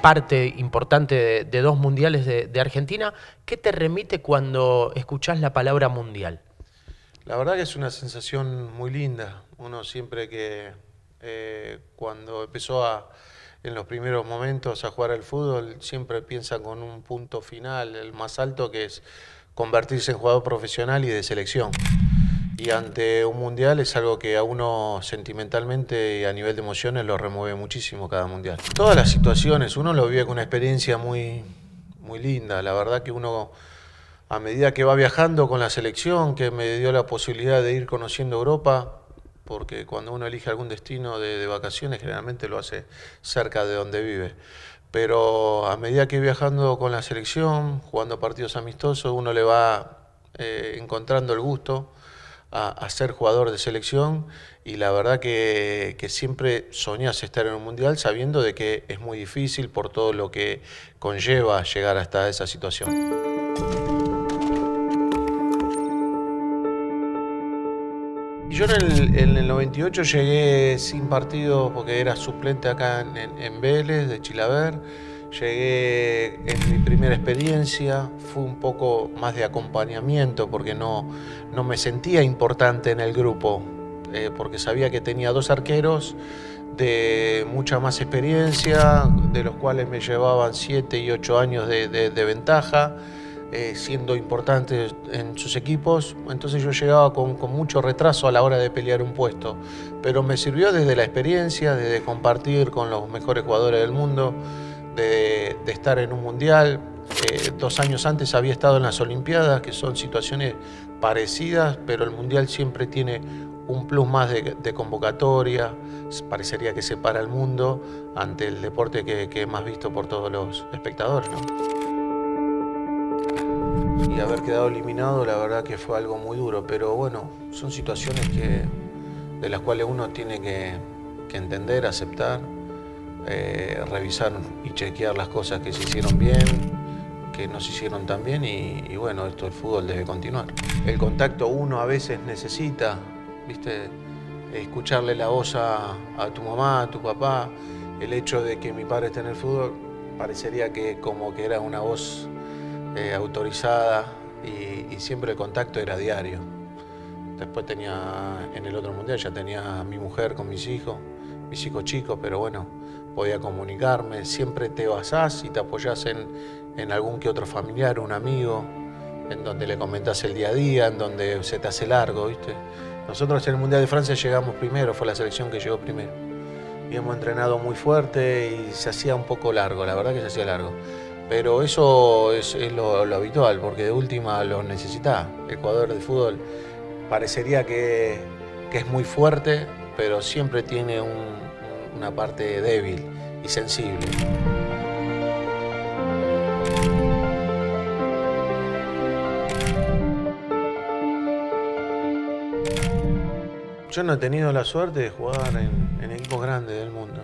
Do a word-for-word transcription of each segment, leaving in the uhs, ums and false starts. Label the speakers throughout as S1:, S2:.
S1: parte importante de, de dos mundiales de, de Argentina. ¿Qué te remite cuando escuchás la palabra mundial?
S2: La verdad que es una sensación muy linda. Uno siempre que eh, cuando empezó a, en los primeros momentos a jugar al fútbol, siempre piensa con un punto final, el más alto, que es convertirse en jugador profesional y de selección. Y ante un mundial es algo que a uno sentimentalmente y a nivel de emociones lo remueve muchísimo cada mundial. Todas las situaciones, uno lo vive con una experiencia muy, muy linda. La verdad que uno, a medida que va viajando con la selección, que me dio la posibilidad de ir conociendo Europa, porque cuando uno elige algún destino de, de vacaciones generalmente lo hace cerca de donde vive. Pero a medida que viajando con la selección, jugando partidos amistosos, uno le va eh, encontrando el gusto A, a ser jugador de selección, y la verdad que, que siempre soñás estar en un mundial sabiendo de que es muy difícil por todo lo que conlleva llegar hasta esa situación. Yo en el, en el noventa y ocho llegué sin partido porque era suplente acá en, en, en Vélez de Chilaver. Llegué en mi primera experiencia, fue un poco más de acompañamiento porque no, no me sentía importante en el grupo, eh, porque sabía que tenía dos arqueros de mucha más experiencia, de los cuales me llevaban siete y ocho años de, de, de ventaja, eh, siendo importantes en sus equipos. Entonces yo llegaba con, con mucho retraso a la hora de pelear un puesto, pero me sirvió desde la experiencia, desde compartir con los mejores jugadores del mundo, De, de estar en un mundial. Eh, dos años antes había estado en las Olimpiadas, que son situaciones parecidas, pero el mundial siempre tiene un plus más de, de convocatoria. Parecería que separa el mundo ante el deporte que, que es más visto por todos los espectadores, ¿no? Y haber quedado eliminado, la verdad que fue algo muy duro, pero bueno, son situaciones que, de las cuales uno tiene que, que entender, aceptar. Eh, revisar y chequear las cosas que se hicieron bien, que no se hicieron tan bien, y, y bueno, esto el fútbol debe continuar. El contacto uno a veces necesita, ¿viste? Escucharle la voz a, a tu mamá, a tu papá. El hecho de que mi padre esté en el fútbol parecería que como que era una voz eh, autorizada, y, y siempre el contacto era diario. Después tenía, en el otro mundial ya tenía a mi mujer con mis hijos, mis hijos chicos, pero bueno, podía comunicarme. Siempre te basás y te apoyás en, en algún que otro familiar, un amigo, en donde le comentás el día a día, en donde se te hace largo, ¿viste? Nosotros en el Mundial de Francia llegamos primero, fue la selección que llegó primero. Y hemos entrenado muy fuerte y se hacía un poco largo, la verdad que se hacía largo. Pero eso es, es lo, lo habitual, porque de última lo necesitás. El jugador de fútbol parecería que, que es muy fuerte, pero siempre tiene un una parte débil y sensible. Yo no he tenido la suerte de jugar en, en equipos grandes del mundo,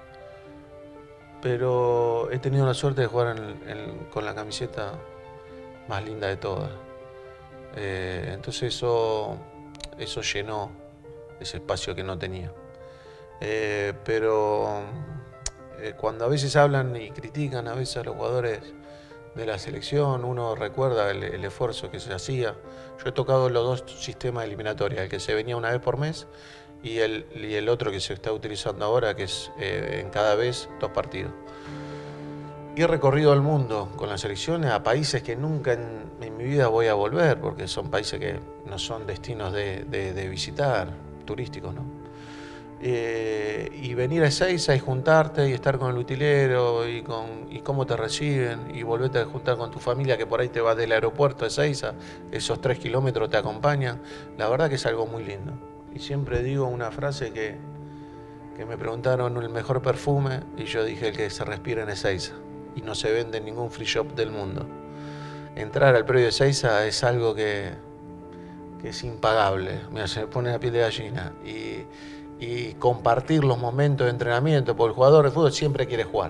S2: pero he tenido la suerte de jugar en, en, con la camiseta más linda de todas. Eh, entonces eso, eso llenó ese espacio que no tenía. Eh, pero eh, cuando a veces hablan y critican a veces a los jugadores de la selección, uno recuerda el, el esfuerzo que se hacía. Yo he tocado los dos sistemas eliminatorios, el que se venía una vez por mes y el, y el otro que se está utilizando ahora, que es eh, en cada vez dos partidos. Y he recorrido el mundo con las selecciones a países que nunca en, en mi vida voy a volver, porque son países que no son destinos de, de, de visitar, turísticos, ¿no? Eh, y venir a Ezeiza y juntarte y estar con el utilero y, con, y cómo te reciben, y volverte a juntar con tu familia que por ahí te vas del aeropuerto a Ezeiza, esos tres kilómetros te acompañan. La verdad que es algo muy lindo. Y siempre digo una frase que, que me preguntaron el mejor perfume, y yo dije el que se respira en Ezeiza, y no se vende en ningún free shop del mundo. Entrar al predio de Ezeiza es algo que, que es impagable, me se pone la piel de gallina. Y, y compartir los momentos de entrenamiento, porque el jugador de fútbol siempre quiere jugar,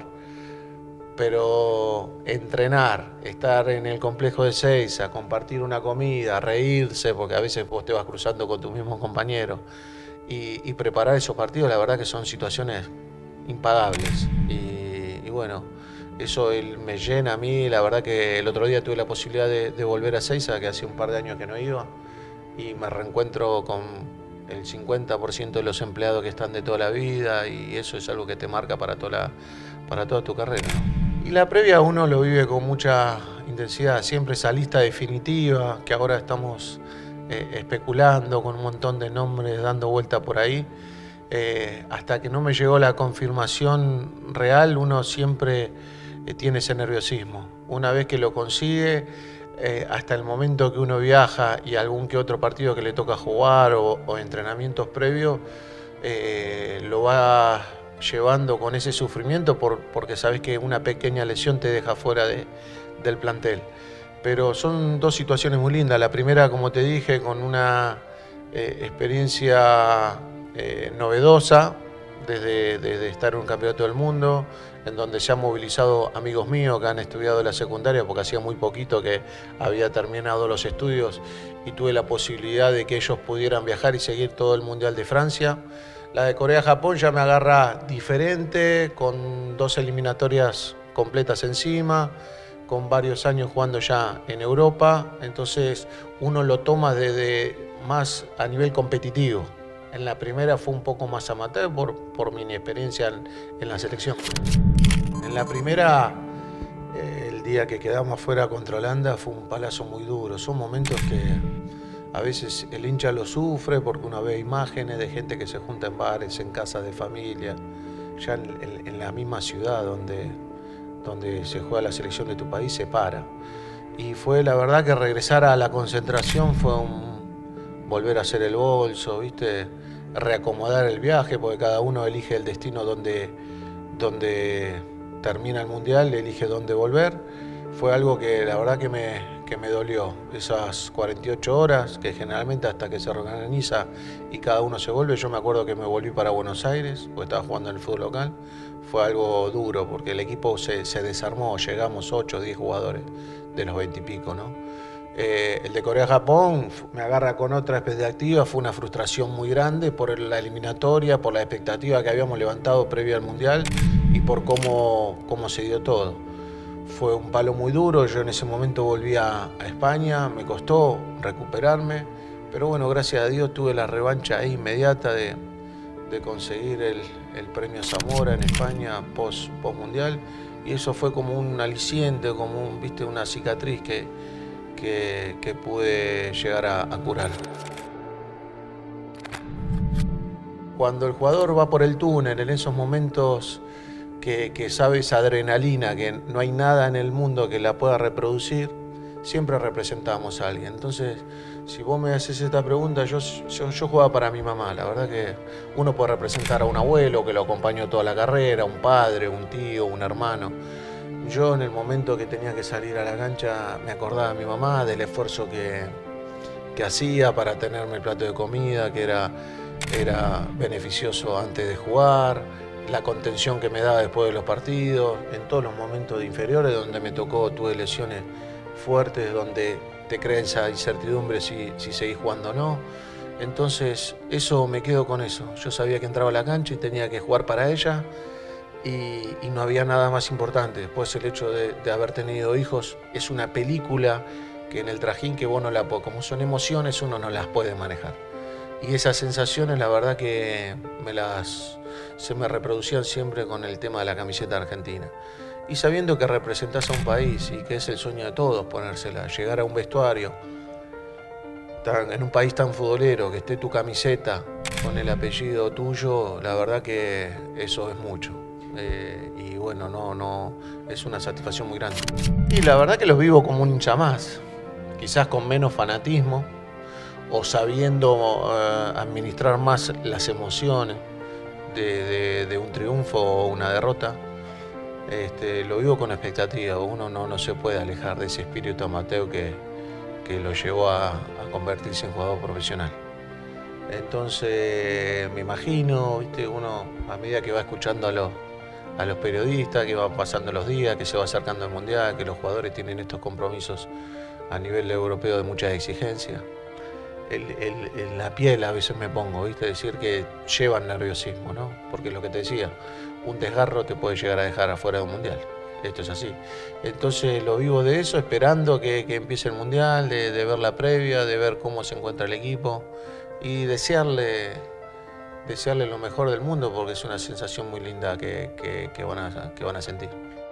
S2: pero entrenar, estar en el complejo de Ezeiza, compartir una comida, reírse, porque a veces vos te vas cruzando con tus mismos compañeros, y, y preparar esos partidos, la verdad que son situaciones impagables. Y, y bueno, eso él, me llena a mí. La verdad que el otro día tuve la posibilidad de, de volver a Ezeiza, que hace un par de años que no iba, y me reencuentro con el cincuenta por ciento de los empleados que están de toda la vida, y eso es algo que te marca para toda, la, para toda tu carrera. Y la previa uno lo vive con mucha intensidad, siempre esa lista definitiva, que ahora estamos eh, especulando con un montón de nombres dando vuelta por ahí. Eh, hasta que no me llegó la confirmación real, uno siempre eh, tiene ese nerviosismo. Una vez que lo consigue, eh, hasta el momento que uno viaja y algún que otro partido que le toca jugar o, o entrenamientos previos, eh, lo va llevando con ese sufrimiento por, porque sabes que una pequeña lesión te deja fuera de, del plantel. Pero son dos situaciones muy lindas. La primera, como te dije, con una eh, experiencia eh, novedosa, desde, desde estar en un campeonato del mundo, en donde se han movilizado amigos míos que han estudiado la secundaria, porque hacía muy poquito que había terminado los estudios y tuve la posibilidad de que ellos pudieran viajar y seguir todo el Mundial de Francia. La de Corea-Japón ya me agarra diferente, con dos eliminatorias completas encima, con varios años jugando ya en Europa, entonces uno lo toma desde más a nivel competitivo. En la primera fue un poco más amateur por, por mi inexperiencia en, en la selección. En la primera, eh, el día que quedamos afuera contra Holanda fue un palazo muy duro. Son momentos que a veces el hincha lo sufre porque uno ve imágenes de gente que se junta en bares, en casas de familia, ya en, en, en la misma ciudad donde, donde se juega la selección de tu país, se para. Y fue la verdad que regresar a la concentración fue un volver a hacer el bolso, ¿viste? Reacomodar el viaje, porque cada uno elige el destino donde, donde termina el Mundial, elige dónde volver. Fue algo que la verdad que me, que me dolió. Esas cuarenta y ocho horas, que generalmente hasta que se organiza y cada uno se vuelve. Yo me acuerdo que me volví para Buenos Aires, porque estaba jugando en el fútbol local. Fue algo duro, porque el equipo se, se desarmó, llegamos ocho o diez jugadores de los veinte y pico, ¿no? Eh, el de Corea-Japón me agarra con otra expectativa, fue una frustración muy grande por la eliminatoria, por la expectativa que habíamos levantado previo al Mundial y por cómo, cómo se dio todo. Fue un palo muy duro, yo en ese momento volví a, a España, me costó recuperarme, pero bueno, gracias a Dios tuve la revancha ahí inmediata de, de conseguir el, el premio Zamora en España post, post Mundial, y eso fue como un aliciente, como un, ¿viste? Una cicatriz que Que, que pude llegar a, a curar. Cuando el jugador va por el túnel, en esos momentos que, que sabe esa adrenalina, que no hay nada en el mundo que la pueda reproducir, siempre representamos a alguien. Entonces, si vos me haces esta pregunta, yo, yo, yo jugaba para mi mamá. La verdad que uno puede representar a un abuelo que lo acompañó toda la carrera, un padre, un tío, un hermano. Yo en el momento que tenía que salir a la cancha me acordaba de mi mamá, del esfuerzo que, que hacía para tenerme el plato de comida, que era, era beneficioso antes de jugar, la contención que me daba después de los partidos, en todos los momentos de inferiores donde me tocó, tuve lesiones fuertes, donde te crea esa incertidumbre si, si seguís jugando o no. Entonces eso, me quedo con eso. Yo sabía que entraba a la cancha y tenía que jugar para ella. Y, y no había nada más importante. Después el hecho de, de haber tenido hijos es una película que en el trajín que vos no la podés, como son emociones, uno no las puede manejar. Y esas sensaciones la verdad que me las, se me reproducían siempre con el tema de la camiseta argentina. Y sabiendo que representás a un país y que es el sueño de todos ponérsela, llegar a un vestuario, tan, en un país tan futbolero, que esté tu camiseta con el apellido tuyo, la verdad que eso es mucho. Eh, y bueno, no, no, es una satisfacción muy grande. Y la verdad que los vivo como un hincha más, quizás con menos fanatismo o sabiendo eh, administrar más las emociones de, de, de un triunfo o una derrota. Este, lo vivo con expectativa, uno no, no se puede alejar de ese espíritu amateur que, que lo llevó a, a convertirse en jugador profesional. Entonces me imagino, ¿viste? Uno a medida que va escuchando a los a los periodistas, que van pasando los días, que se va acercando el Mundial, que los jugadores tienen estos compromisos a nivel europeo de muchas exigencias. El, el, en la piel a veces me pongo, ¿viste? Decir que llevan nerviosismo, ¿no? Porque lo que te decía, un desgarro te puede llegar a dejar afuera de un Mundial. Esto es así. Entonces lo vivo de eso, esperando que, que empiece el Mundial, de, de ver la previa, de ver cómo se encuentra el equipo y desearle, desearle lo mejor del mundo porque es una sensación muy linda que, que, que van a, que van a sentir.